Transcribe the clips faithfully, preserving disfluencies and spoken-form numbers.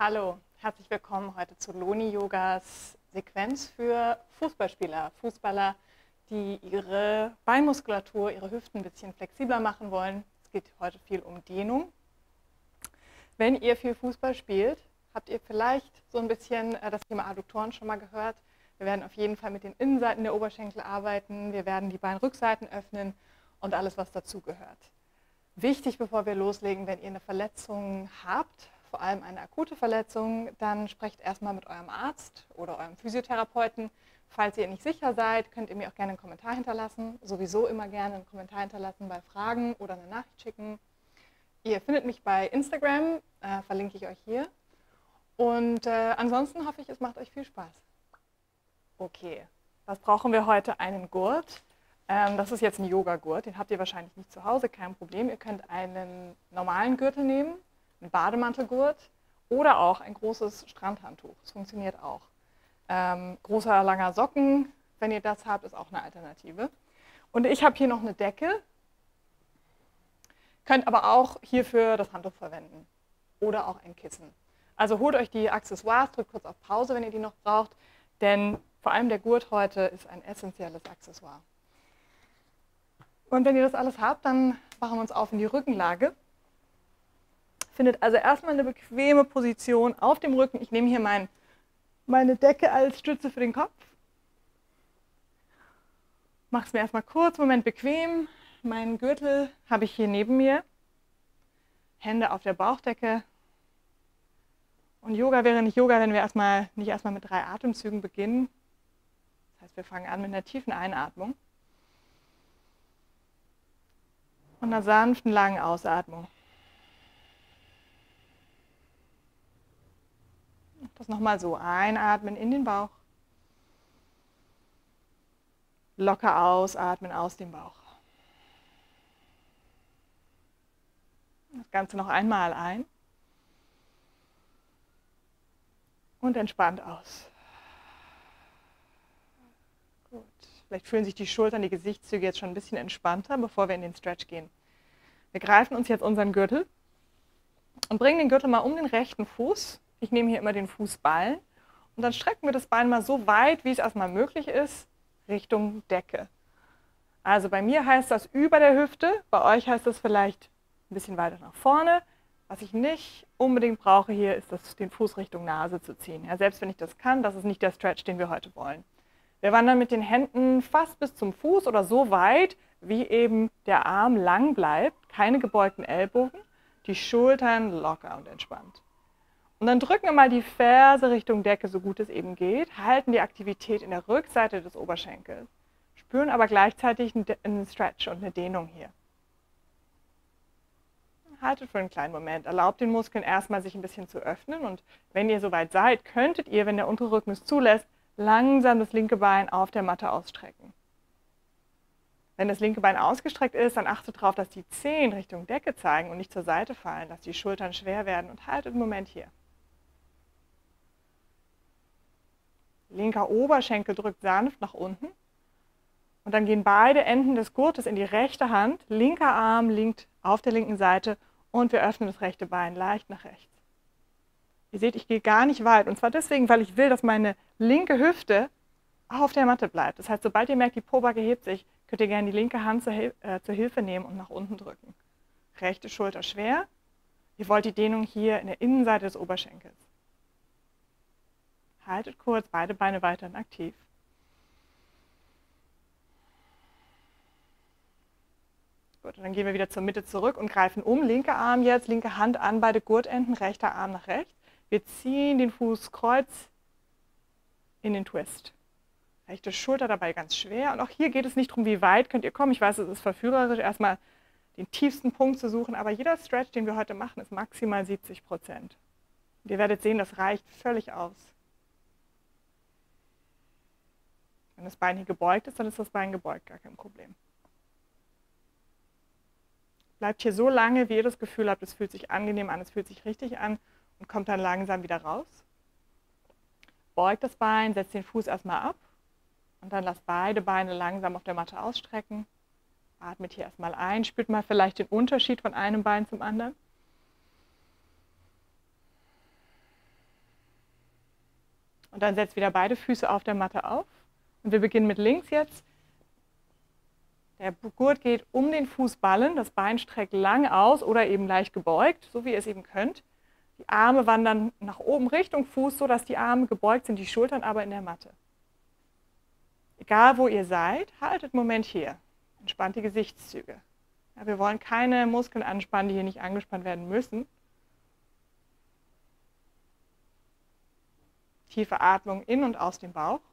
Hallo, herzlich willkommen heute zu Loni-Yogas Sequenz für Fußballspieler, Fußballer, die ihre Beinmuskulatur, ihre Hüften ein bisschen flexibler machen wollen. Es geht heute viel um Dehnung. Wenn ihr viel Fußball spielt, habt ihr vielleicht so ein bisschen das Thema Adduktoren schon mal gehört. Wir werden auf jeden Fall mit den Innenseiten der Oberschenkel arbeiten, wir werden die Beinrückseiten öffnen und alles, was dazugehört. Wichtig, bevor wir loslegen, wenn ihr eine Verletzung habt, vor allem eine akute Verletzung, dann sprecht erstmal mit eurem Arzt oder eurem Physiotherapeuten. Falls ihr nicht sicher seid, könnt ihr mir auch gerne einen Kommentar hinterlassen. Sowieso immer gerne einen Kommentar hinterlassen bei Fragen oder eine Nachricht schicken. Ihr findet mich bei Instagram, äh, verlinke ich euch hier. Und äh, ansonsten hoffe ich, es macht euch viel Spaß. Okay, was brauchen wir heute? Einen Gurt. Ähm, das ist jetzt ein Yoga-Gurt, den habt ihr wahrscheinlich nicht zu Hause, kein Problem. Ihr könnt einen normalen Gürtel nehmen, einen Bademantelgurt oder auch ein großes Strandhandtuch. Das funktioniert auch. Ähm, großer, langer Socken, wenn ihr das habt, ist auch eine Alternative. Und ich habe hier noch eine Decke. Könnt aber auch hierfür das Handtuch verwenden oder auch ein Kissen. Also holt euch die Accessoires, drückt kurz auf Pause, wenn ihr die noch braucht, denn vor allem der Gurt heute ist ein essentielles Accessoire. Und wenn ihr das alles habt, dann machen wir uns auf in die Rückenlage. Findet also erstmal eine bequeme Position auf dem Rücken. Ich nehme hier mein, meine Decke als Stütze für den Kopf. Mache es mir erstmal kurz, Moment bequem. Meinen Gürtel habe ich hier neben mir. Hände auf der Bauchdecke. Und Yoga wäre nicht Yoga, wenn wir erstmal, nicht erstmal mit drei Atemzügen beginnen. Das heißt, wir fangen an mit einer tiefen Einatmung und einer sanften, langen Ausatmung. Das nochmal so, einatmen in den Bauch, locker ausatmen aus dem Bauch. Das Ganze noch einmal ein und entspannt aus. Gut. Vielleicht fühlen sich die Schultern, die Gesichtszüge jetzt schon ein bisschen entspannter, bevor wir in den Stretch gehen. Wir greifen uns jetzt unseren Gürtel und bringen den Gürtel mal um den rechten Fuß. Ich nehme hier immer den Fußballen und dann strecken wir das Bein mal so weit, wie es erstmal möglich ist, Richtung Decke. Also bei mir heißt das über der Hüfte, bei euch heißt das vielleicht ein bisschen weiter nach vorne. Was ich nicht unbedingt brauche hier, ist das, den Fuß Richtung Nase zu ziehen. Ja, selbst wenn ich das kann, das ist nicht der Stretch, den wir heute wollen. Wir wandern mit den Händen fast bis zum Fuß oder so weit, wie eben der Arm lang bleibt. Keine gebeugten Ellbogen, die Schultern locker und entspannt. Und dann drücken wir mal die Ferse Richtung Decke, so gut es eben geht, halten die Aktivität in der Rückseite des Oberschenkels, spüren aber gleichzeitig einen Stretch und eine Dehnung hier. Haltet für einen kleinen Moment, erlaubt den Muskeln erstmal sich ein bisschen zu öffnen und wenn ihr soweit seid, könntet ihr, wenn der untere Rücken es zulässt, langsam das linke Bein auf der Matte ausstrecken. Wenn das linke Bein ausgestreckt ist, dann achtet darauf, dass die Zehen Richtung Decke zeigen und nicht zur Seite fallen, dass die Schultern schwer werden und haltet einen Moment hier. Linker Oberschenkel drückt sanft nach unten und dann gehen beide Enden des Gurtes in die rechte Hand, linker Arm liegt auf der linken Seite und wir öffnen das rechte Bein leicht nach rechts. Ihr seht, ich gehe gar nicht weit und zwar deswegen, weil ich will, dass meine linke Hüfte auf der Matte bleibt. Das heißt, sobald ihr merkt, die Pobacke hebt sich, könnt ihr gerne die linke Hand zur, Hil äh, zur Hilfe nehmen und nach unten drücken. Rechte Schulter schwer. Ihr wollt die Dehnung hier in der Innenseite des Oberschenkels. Haltet kurz, beide Beine weiterhin aktiv. Gut, und dann gehen wir wieder zur Mitte zurück und greifen um. Linker Arm jetzt, linke Hand an beide Gurtenden, rechter Arm nach rechts. Wir ziehen den Fußkreuz in den Twist. Rechte Schulter dabei ganz schwer. Und auch hier geht es nicht darum, wie weit könnt ihr kommen. Ich weiß, es ist verführerisch, erstmal den tiefsten Punkt zu suchen, aber jeder Stretch, den wir heute machen, ist maximal siebzig Prozent. Und ihr werdet sehen, das reicht völlig aus. Wenn das Bein hier gebeugt ist, dann ist das Bein gebeugt, gar kein Problem. Bleibt hier so lange, wie ihr das Gefühl habt, es fühlt sich angenehm an, es fühlt sich richtig an und kommt dann langsam wieder raus. Beugt das Bein, setzt den Fuß erstmal ab und dann lasst beide Beine langsam auf der Matte ausstrecken. Atmet hier erstmal ein, spürt mal vielleicht den Unterschied von einem Bein zum anderen. Und dann setzt wieder beide Füße auf der Matte auf. Und wir beginnen mit links jetzt. Der Gurt geht um den Fußballen, das Bein streckt lang aus oder eben leicht gebeugt, so wie ihr es eben könnt. Die Arme wandern nach oben Richtung Fuß, sodass die Arme gebeugt sind, die Schultern aber in der Matte. Egal wo ihr seid, haltet einen Moment hier. Entspannt die Gesichtszüge. Ja, wir wollen keine Muskeln anspannen, die hier nicht angespannt werden müssen. Tiefe Atmung in und aus dem Bauch.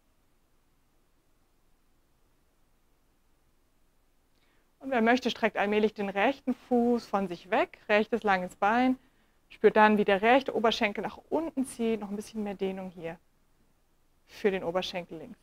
Und wer möchte, streckt allmählich den rechten Fuß von sich weg, rechtes langes Bein. Spürt dann, wie der rechte Oberschenkel nach unten zieht, noch ein bisschen mehr Dehnung hier für den Oberschenkel links.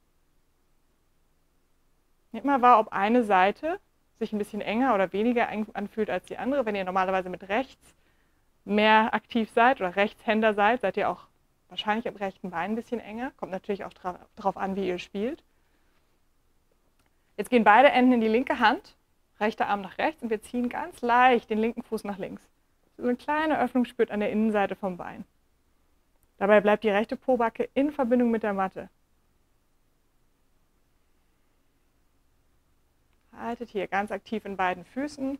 Nehmt mal wahr, ob eine Seite sich ein bisschen enger oder weniger anfühlt als die andere. Wenn ihr normalerweise mit rechts mehr aktiv seid oder Rechtshänder seid, seid ihr auch wahrscheinlich am rechten Bein ein bisschen enger. Kommt natürlich auch darauf an, wie ihr spielt. Jetzt gehen beide Enden in die linke Hand, rechter Arm nach rechts und wir ziehen ganz leicht den linken Fuß nach links. So eine kleine Öffnung spürt an der Innenseite vom Bein. Dabei bleibt die rechte Pobacke in Verbindung mit der Matte. Haltet hier ganz aktiv in beiden Füßen.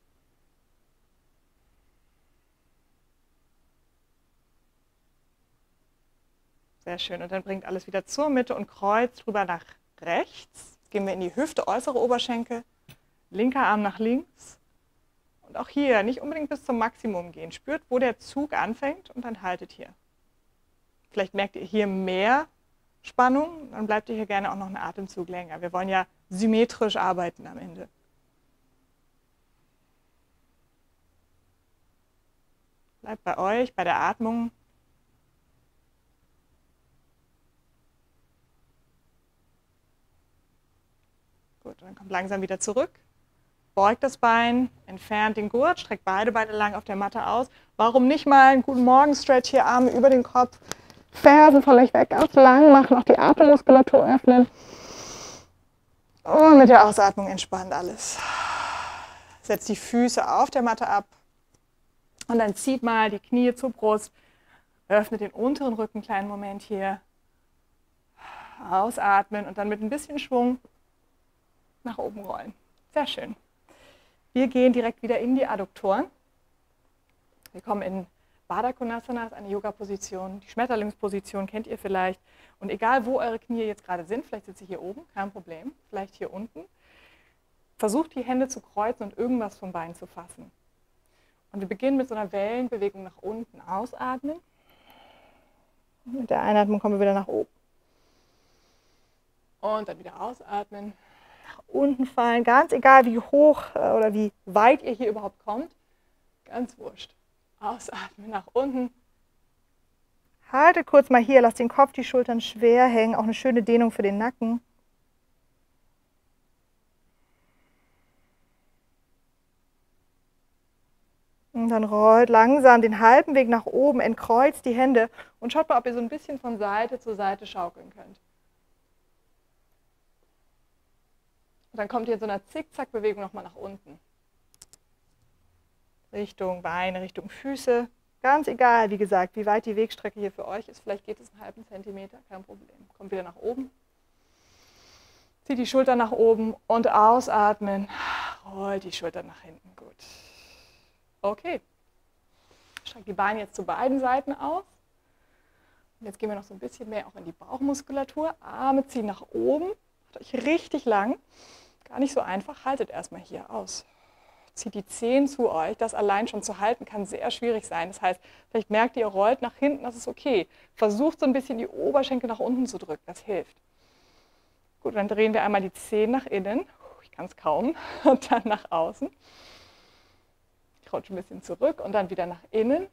Sehr schön. Und dann bringt alles wieder zur Mitte und kreuzt rüber nach rechts. Jetzt gehen wir in die Hüfte, äußere Oberschenkel, linker Arm nach links. Und auch hier nicht unbedingt bis zum Maximum gehen. Spürt, wo der Zug anfängt und dann haltet hier. Vielleicht merkt ihr hier mehr Spannung, dann bleibt ihr hier gerne auch noch einen Atemzug länger. Wir wollen ja symmetrisch arbeiten am Ende. Bleibt bei euch, bei der Atmung. Gut, dann kommt langsam wieder zurück. Beugt das Bein, entfernt den Gurt, streckt beide Beine lang auf der Matte aus. Warum nicht mal einen guten Morgen-Stretch hier, Arme über den Kopf, Fersen von euch weg, ganz lang machen, auch die Atemmuskulatur öffnen. Und mit der Ausatmung entspannt alles. Setzt die Füße auf der Matte ab und dann zieht mal die Knie zur Brust. Öffnet den unteren Rücken einen kleinen Moment hier. Ausatmen und dann mit ein bisschen Schwung nach oben rollen. Sehr schön. Wir gehen direkt wieder in die Adduktoren. Wir kommen in Baddha Konasana, eine Yoga-Position. Die Schmetterlingsposition kennt ihr vielleicht. Und egal, wo eure Knie jetzt gerade sind, vielleicht sitzt ihr hier oben, kein Problem, vielleicht hier unten. Versucht, die Hände zu kreuzen und irgendwas vom Bein zu fassen. Und wir beginnen mit so einer Wellenbewegung nach unten. Ausatmen. Mit der Einatmung kommen wir wieder nach oben. Und dann wieder ausatmen. Nach unten fallen, ganz egal wie hoch oder wie weit ihr hier überhaupt kommt, ganz wurscht. Ausatmen nach unten. Halte kurz mal hier, lasst den Kopf, die Schultern schwer hängen, auch eine schöne Dehnung für den Nacken. Und dann rollt langsam den halben Weg nach oben, entkreuzt die Hände und schaut mal, ob ihr so ein bisschen von Seite zu Seite schaukeln könnt. Und dann kommt ihr in so einer Zickzack-Bewegung nochmal nach unten. Richtung Beine, Richtung Füße. Ganz egal, wie gesagt, wie weit die Wegstrecke hier für euch ist. Vielleicht geht es einen halben Zentimeter, kein Problem. Kommt wieder nach oben. Zieht die Schultern nach oben und ausatmen. Rollt die Schultern nach hinten. Gut. Okay. Streckt die Beine jetzt zu beiden Seiten aus. Und jetzt gehen wir noch so ein bisschen mehr auch in die Bauchmuskulatur. Arme ziehen nach oben. Macht euch richtig lang. Gar nicht so einfach. Haltet erstmal hier aus. Zieht die Zehen zu euch. Das allein schon zu halten kann sehr schwierig sein. Das heißt, vielleicht merkt ihr, ihr rollt nach hinten, das ist okay. Versucht so ein bisschen die Oberschenkel nach unten zu drücken, das hilft. Gut, dann drehen wir einmal die Zehen nach innen. Ich kann es kaum. Und dann nach außen. Ich rutsche ein bisschen zurück und dann wieder nach innen.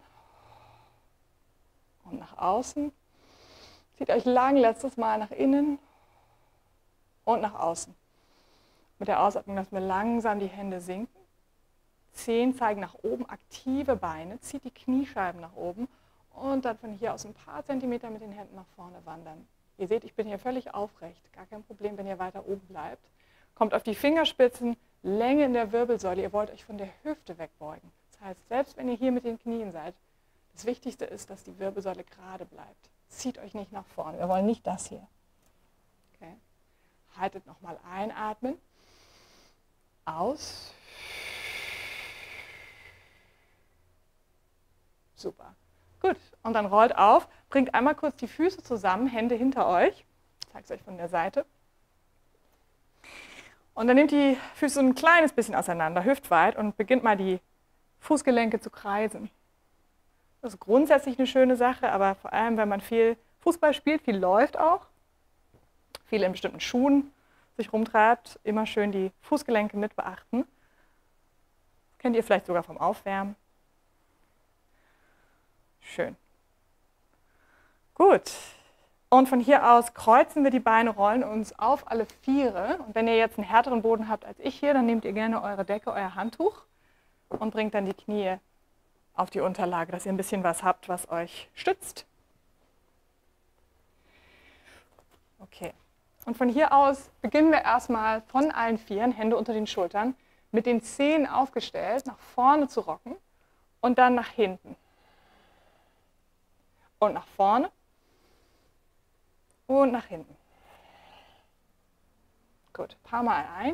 Und nach außen. Zieht euch lang, letztes Mal nach innen. Und nach außen. Mit der Ausatmung lassen wir langsam die Hände sinken. Zehen zeigen nach oben, aktive Beine, zieht die Kniescheiben nach oben und dann von hier aus ein paar Zentimeter mit den Händen nach vorne wandern. Ihr seht, ich bin hier völlig aufrecht, gar kein Problem, wenn ihr weiter oben bleibt. Kommt auf die Fingerspitzen, Länge in der Wirbelsäule, ihr wollt euch von der Hüfte wegbeugen. Das heißt, selbst wenn ihr hier mit den Knien seid, das Wichtigste ist, dass die Wirbelsäule gerade bleibt. Zieht euch nicht nach vorne. Wir wollen nicht das hier. Okay. Haltet nochmal einatmen. Aus. Super. Gut. Und dann rollt auf. Bringt einmal kurz die Füße zusammen, Hände hinter euch. Ich zeige es euch von der Seite. Und dann nehmt die Füße so ein kleines bisschen auseinander, hüftweit, und beginnt mal die Fußgelenke zu kreisen. Das ist grundsätzlich eine schöne Sache, aber vor allem, wenn man viel Fußball spielt, viel läuft auch, viel in bestimmten Schuhen sich rumtreibt, immer schön die Fußgelenke mit beachten. Das kennt ihr vielleicht sogar vom Aufwärmen. Schön. Gut. Und von hier aus kreuzen wir die Beine, rollen uns auf alle Viere. Und wenn ihr jetzt einen härteren Boden habt als ich hier, dann nehmt ihr gerne eure Decke, euer Handtuch und bringt dann die Knie auf die Unterlage, dass ihr ein bisschen was habt, was euch stützt. Okay. Und von hier aus beginnen wir erstmal von allen Vieren, Hände unter den Schultern, mit den Zehen aufgestellt, nach vorne zu rocken und dann nach hinten. Und nach vorne. Und nach hinten. Gut, ein paar Mal ein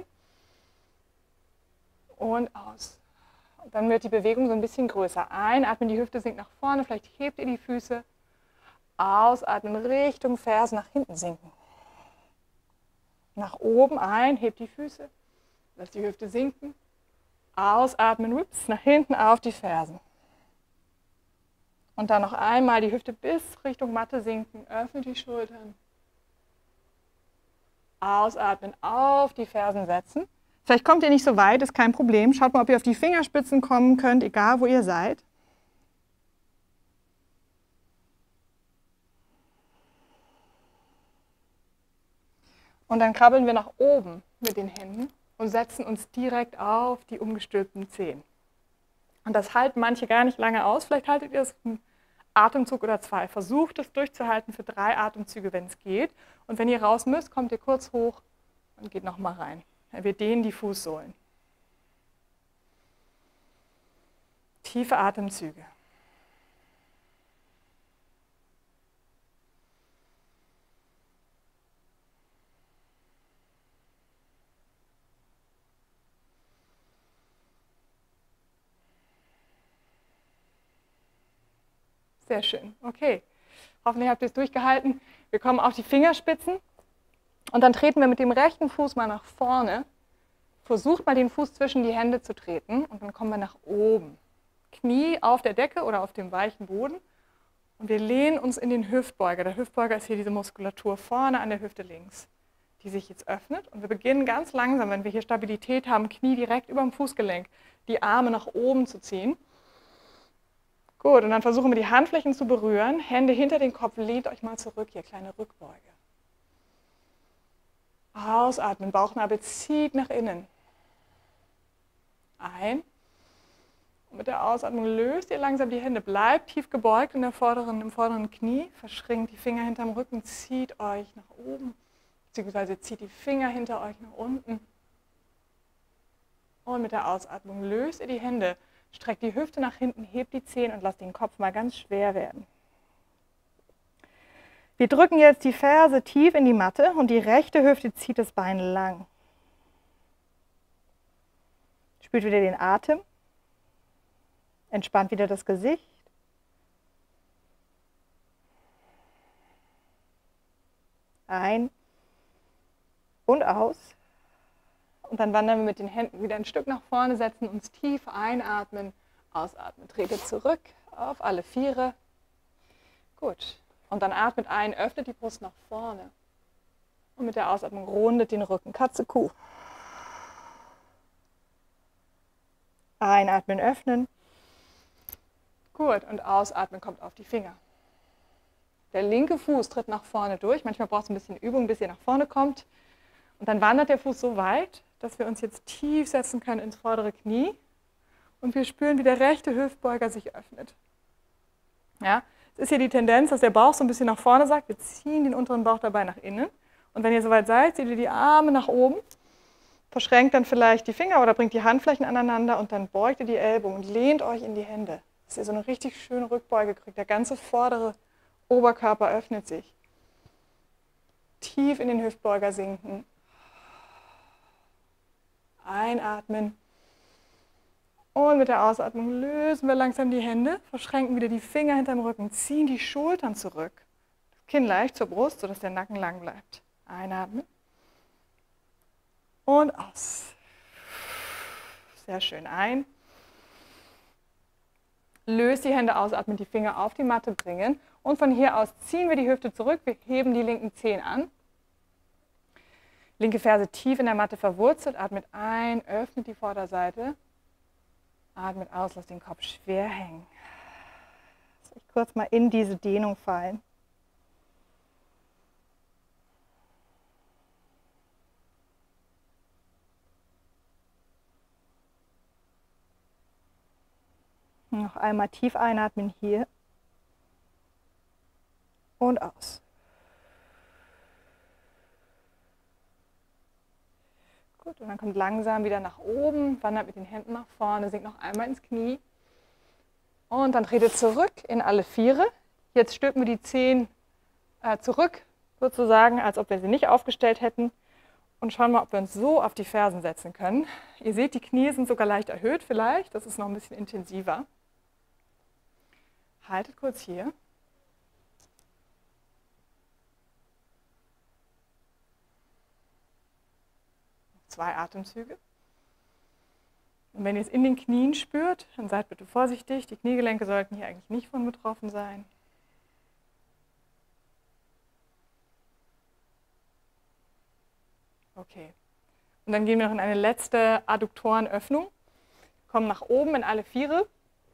und aus. Und dann wird die Bewegung so ein bisschen größer. Einatmen, die Hüfte sinkt nach vorne, vielleicht hebt ihr die Füße. Ausatmen, Richtung Fersen, nach hinten sinken. Nach oben ein, hebt die Füße, lasst die Hüfte sinken. Ausatmen, ups, nach hinten auf die Fersen. Und dann noch einmal die Hüfte bis Richtung Matte sinken, öffnet die Schultern. Ausatmen, auf die Fersen setzen. Vielleicht kommt ihr nicht so weit, ist kein Problem. Schaut mal, ob ihr auf die Fingerspitzen kommen könnt, egal wo ihr seid. Und dann krabbeln wir nach oben mit den Händen und setzen uns direkt auf die umgestülpten Zehen. Und das halten manche gar nicht lange aus. Vielleicht haltet ihr es einen Atemzug oder zwei. Versucht es durchzuhalten für drei Atemzüge, wenn es geht. Und wenn ihr raus müsst, kommt ihr kurz hoch und geht nochmal rein. Wir dehnen die Fußsohlen. Tiefe Atemzüge. Sehr schön. Okay. Hoffentlich habt ihr es durchgehalten. Wir kommen auf die Fingerspitzen und dann treten wir mit dem rechten Fuß mal nach vorne. Versucht mal den Fuß zwischen die Hände zu treten und dann kommen wir nach oben. Knie auf der Decke oder auf dem weichen Boden und wir lehnen uns in den Hüftbeuger. Der Hüftbeuger ist hier diese Muskulatur vorne an der Hüfte links, die sich jetzt öffnet. Und wir beginnen ganz langsam, wenn wir hier Stabilität haben, Knie direkt über dem Fußgelenk, die Arme nach oben zu ziehen. Gut, und dann versuchen wir die Handflächen zu berühren, Hände hinter den Kopf, lehnt euch mal zurück, hier kleine Rückbeuge. Ausatmen, Bauchnabel zieht nach innen. Ein. Und mit der Ausatmung löst ihr langsam die Hände, bleibt tief gebeugt in der vorderen, im vorderen Knie, verschränkt die Finger hinterm Rücken, zieht euch nach oben, beziehungsweise zieht die Finger hinter euch nach unten. Und mit der Ausatmung löst ihr die Hände, streckt die Hüfte nach hinten, hebt die Zehen und lasst den Kopf mal ganz schwer werden. Wir drücken jetzt die Ferse tief in die Matte und die rechte Hüfte zieht das Bein lang. Spürt wieder den Atem. Entspannt wieder das Gesicht. Ein und aus. Und dann wandern wir mit den Händen wieder ein Stück nach vorne, setzen uns tief, einatmen, ausatmen. Tretet zurück auf alle Viere. Gut. Und dann atmet ein, öffnet die Brust nach vorne. Und mit der Ausatmung rundet den Rücken. Katze, Kuh. Einatmen, öffnen. Gut. Und ausatmen kommt auf die Finger. Der linke Fuß tritt nach vorne durch. Manchmal braucht es ein bisschen Übung, bis ihr nach vorne kommt. Und dann wandert der Fuß so weit, dass wir uns jetzt tief setzen können ins vordere Knie. Und wir spüren, wie der rechte Hüftbeuger sich öffnet. Ja, es ist hier die Tendenz, dass der Bauch so ein bisschen nach vorne sagt. Wir ziehen den unteren Bauch dabei nach innen. Und wenn ihr soweit seid, zieht ihr die Arme nach oben, verschränkt dann vielleicht die Finger oder bringt die Handflächen aneinander und dann beugt ihr die Ellbogen und lehnt euch in die Hände, dass ihr so eine richtig schöne Rückbeuge kriegt. Der ganze vordere Oberkörper öffnet sich. Tief in den Hüftbeuger sinken. Einatmen. Und mit der Ausatmung lösen wir langsam die Hände, verschränken wieder die Finger hinterm Rücken, ziehen die Schultern zurück. Das Kinn leicht zur Brust, sodass der Nacken lang bleibt. Einatmen. Und aus. Sehr schön ein. Löst die Hände aus, atmen die Finger auf die Matte bringen. Und von hier aus ziehen wir die Hüfte zurück. Wir heben die linken Zehen an. Linke Ferse tief in der Matte verwurzelt. Atmet ein, öffnet die Vorderseite. Atmet aus, lasst den Kopf schwer hängen. Lass euch kurz mal in diese Dehnung fallen. Noch einmal tief einatmen hier und aus. Gut, und dann kommt langsam wieder nach oben, wandert mit den Händen nach vorne, sinkt noch einmal ins Knie. Und dann tretet zurück in alle Viere. Jetzt stülpen wir die Zehen äh, zurück, sozusagen, als ob wir sie nicht aufgestellt hätten. Und schauen mal, ob wir uns so auf die Fersen setzen können. Ihr seht, die Knie sind sogar leicht erhöht vielleicht. Das ist noch ein bisschen intensiver. Haltet kurz hier. Zwei Atemzüge. Und wenn ihr es in den Knien spürt, dann seid bitte vorsichtig. Die Kniegelenke sollten hier eigentlich nicht von betroffen sein. Okay. Und dann gehen wir noch in eine letzte Adduktorenöffnung. Kommen nach oben in alle Viere.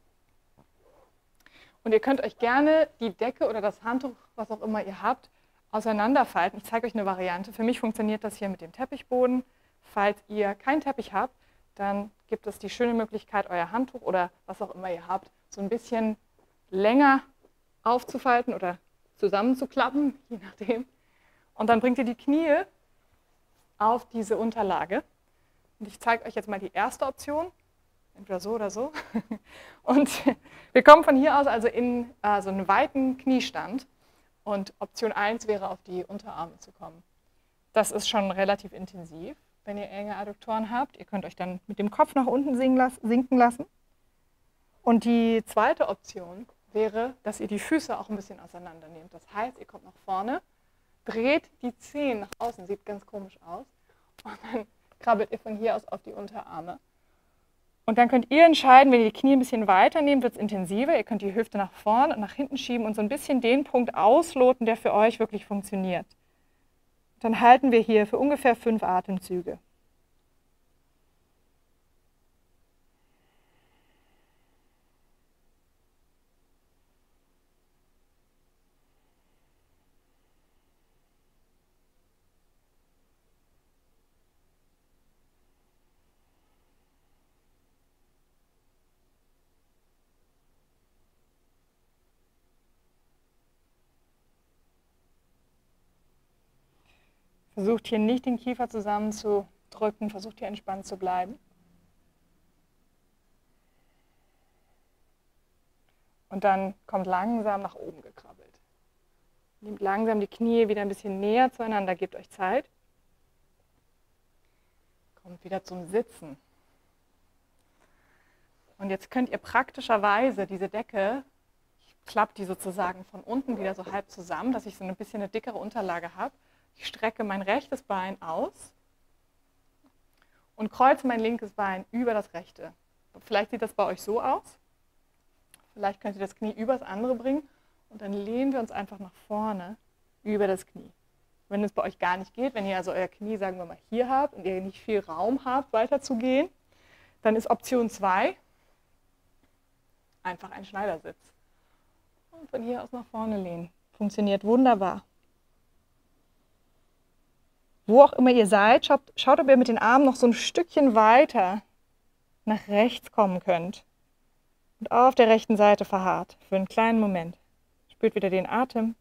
Und ihr könnt euch gerne die Decke oder das Handtuch, was auch immer ihr habt, auseinanderfalten. Ich zeige euch eine Variante. Für mich funktioniert das hier mit dem Teppichboden. Falls ihr keinen Teppich habt, dann gibt es die schöne Möglichkeit, euer Handtuch oder was auch immer ihr habt, so ein bisschen länger aufzufalten oder zusammenzuklappen, je nachdem. Und dann bringt ihr die Knie auf diese Unterlage. Und ich zeige euch jetzt mal die erste Option. Entweder so oder so. Und wir kommen von hier aus also in äh, so einen weiten Kniestand. Und Option eins wäre, auf die Unterarme zu kommen. Das ist schon relativ intensiv, wenn ihr enge Adduktoren habt. Ihr könnt euch dann mit dem Kopf nach unten sinken lassen. Und die zweite Option wäre, dass ihr die Füße auch ein bisschen auseinander nehmt. Das heißt, ihr kommt nach vorne, dreht die Zehen nach außen, sieht ganz komisch aus. Und dann krabbelt ihr von hier aus auf die Unterarme. Und dann könnt ihr entscheiden, wenn ihr die Knie ein bisschen weiter nehmt, wird es intensiver. Ihr könnt die Hüfte nach vorne und nach hinten schieben und so ein bisschen den Punkt ausloten, der für euch wirklich funktioniert. Dann halten wir hier für ungefähr fünf Atemzüge. Versucht hier nicht den Kiefer zusammenzudrücken, versucht hier entspannt zu bleiben. Und dann kommt langsam nach oben gekrabbelt. Nehmt langsam die Knie wieder ein bisschen näher zueinander, gebt euch Zeit. Kommt wieder zum Sitzen. Und jetzt könnt ihr praktischerweise diese Decke, ich klappe die sozusagen von unten wieder so halb zusammen, dass ich so ein bisschen eine dickere Unterlage habe. Ich strecke mein rechtes Bein aus und kreuze mein linkes Bein über das rechte. Vielleicht sieht das bei euch so aus. Vielleicht könnt ihr das Knie über das andere bringen und dann lehnen wir uns einfach nach vorne über das Knie. Wenn es bei euch gar nicht geht, wenn ihr also euer Knie, sagen wir mal, hier habt und ihr nicht viel Raum habt, weiter zu gehen, dann ist Option zwei einfach ein Schneidersitz. Und von hier aus nach vorne lehnen. Funktioniert wunderbar. Wo auch immer ihr seid, schaut, schaut, ob ihr mit den Armen noch so ein Stückchen weiter nach rechts kommen könnt. Und auf der rechten Seite verharrt für einen kleinen Moment. Spürt wieder den Atem.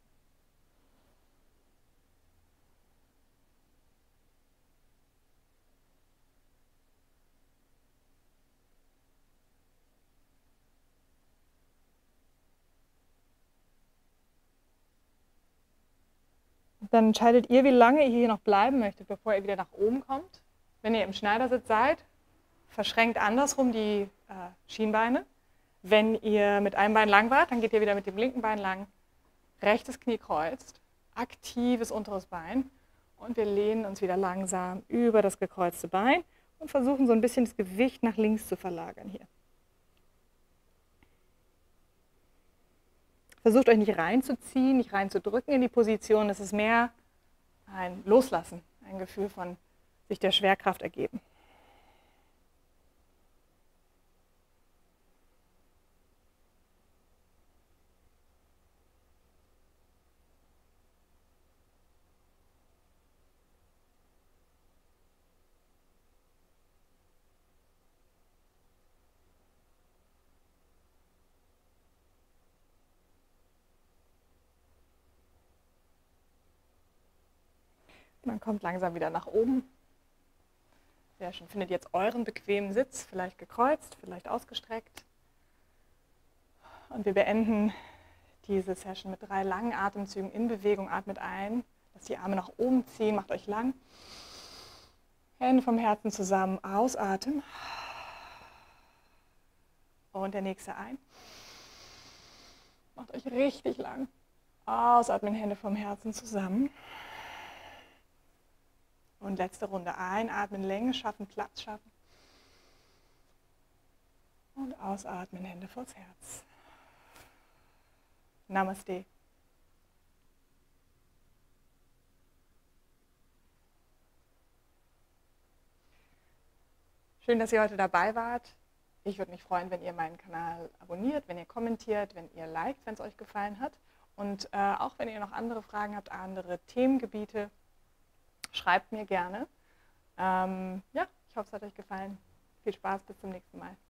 dann entscheidet ihr, wie lange ihr hier noch bleiben möchtet, bevor ihr wieder nach oben kommt. Wenn ihr im Schneidersitz seid, verschränkt andersrum die äh, Schienbeine. Wenn ihr mit einem Bein lang wart, dann geht ihr wieder mit dem linken Bein lang, rechtes Knie kreuzt, aktives unteres Bein und wir lehnen uns wieder langsam über das gekreuzte Bein und versuchen so ein bisschen das Gewicht nach links zu verlagern hier. Versucht euch nicht reinzuziehen, nicht reinzudrücken in die Position, es ist mehr ein Loslassen, ein Gefühl von sich der Schwerkraft ergeben. Man kommt langsam wieder nach oben. Sehr schön. Findet jetzt euren bequemen Sitz, vielleicht gekreuzt, vielleicht ausgestreckt. Und wir beenden diese Session mit drei langen Atemzügen in Bewegung. Atmet ein, lasst die Arme nach oben ziehen, macht euch lang. Hände vom Herzen zusammen, ausatmen. Und der nächste ein. Macht euch richtig lang. Ausatmen, Hände vom Herzen zusammen. Und letzte Runde. Einatmen, Länge schaffen, Platz schaffen. Und ausatmen, Hände vors Herz. Namaste. Schön, dass ihr heute dabei wart. Ich würde mich freuen, wenn ihr meinen Kanal abonniert, wenn ihr kommentiert, wenn ihr liked, wenn es euch gefallen hat. Und äh, auch wenn ihr noch andere Fragen habt, andere Themengebiete, schreibt mir gerne. Ähm, ja, ich hoffe, es hat euch gefallen. Viel Spaß, bis zum nächsten Mal.